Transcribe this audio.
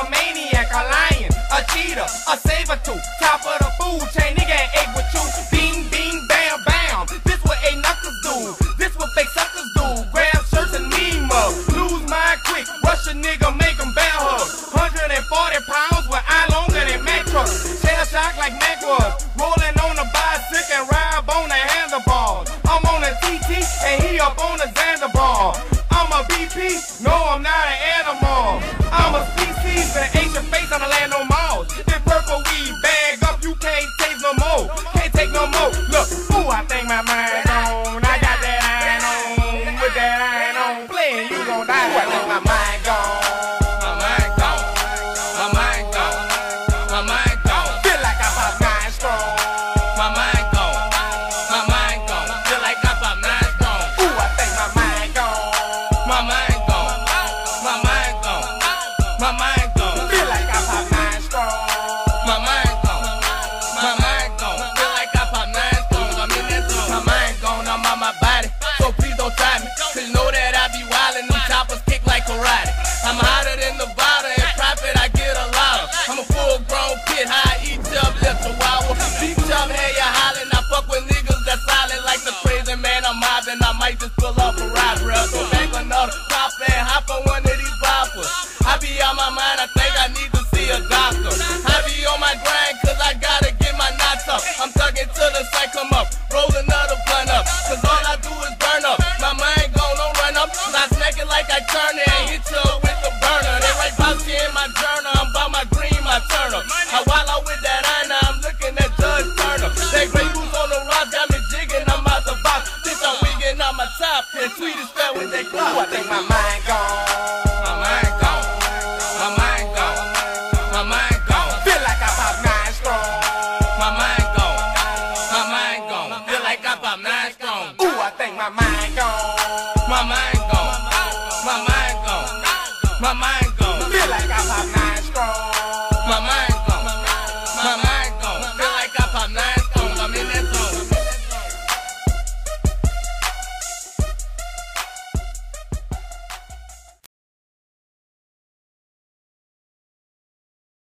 a maniac, a lion, a cheetah, a saber-tooth, top of the food chain, nigga ain't ate with you. Bing, bing, bam, bam. This what A knuckles do. This what fake suckers do. Grab shirts and meme up. Lose mind quick. Rush a nigga, make him bow hug. 140 pounds with eye longer than Mack truck. Shell shock like Mack was. Rolling on a bicycle and ride on the handlebars. I'm on a TT and he up on a Xanderbar. I'm a BP, no I'm not an animal. I'm a species that ain't your face on the land no more. This purple weed bag up, you can't taste no more. Can't take no more. Look, ooh, I think my mind gone. I got that iron on, with that iron on. Playing, you gon' die. Ooh, I think my mind gone. My mind gone. My mind gone. My mind gone. Feel like I pop 9 strong. My mind gone. My mind gone. Feel like I pop 9 strong. Ooh, I think my mind gone. My mind gone. My mind gone. My mind gone. Feel like I pop 9 strong. My mind gone. My mind gone. Feel like I pop 9 strong. I'm in that zone. My mind gone. I'm on my body. So please don't try me. Cause you know that I be wildin'. Them choppers kick like karate. I'm hotter than Nevada. In profit I get a lot of. I'm a full grown kid. High each up left chihuahua. Deep chub hair you hollin'. I fuck with niggas that's silent like the crazy man I'm mobbing. I might just pull up a ride, bro. So back another pop and hop on one of these boppers. I be on my mind, I think I need to see a doctor. I be on my grind cause I gotta get my knots up. I'm tugging till the sun come up, roll another blunt up. Cause all I do is burn up, my mind gon' don't run up. Cause I smack it like I turn it and hit you with the burner. They write Bowski in my journal, I'm about my green, my turner. I while out with that iron, I'm looking at Judge Turner. That Grey Goose on the rock got me jigging, I'm out the box. Bitch, I'm wigging on my top and sweet as fell with that clock. Ooh, I think my mind gone. My mind gone. My mind gone. My mind gone. Feel like I pop 9 strong. My mind gone. My mind gone. Feel like I pop 9 strong. Ooh, I think my mind gone. My mind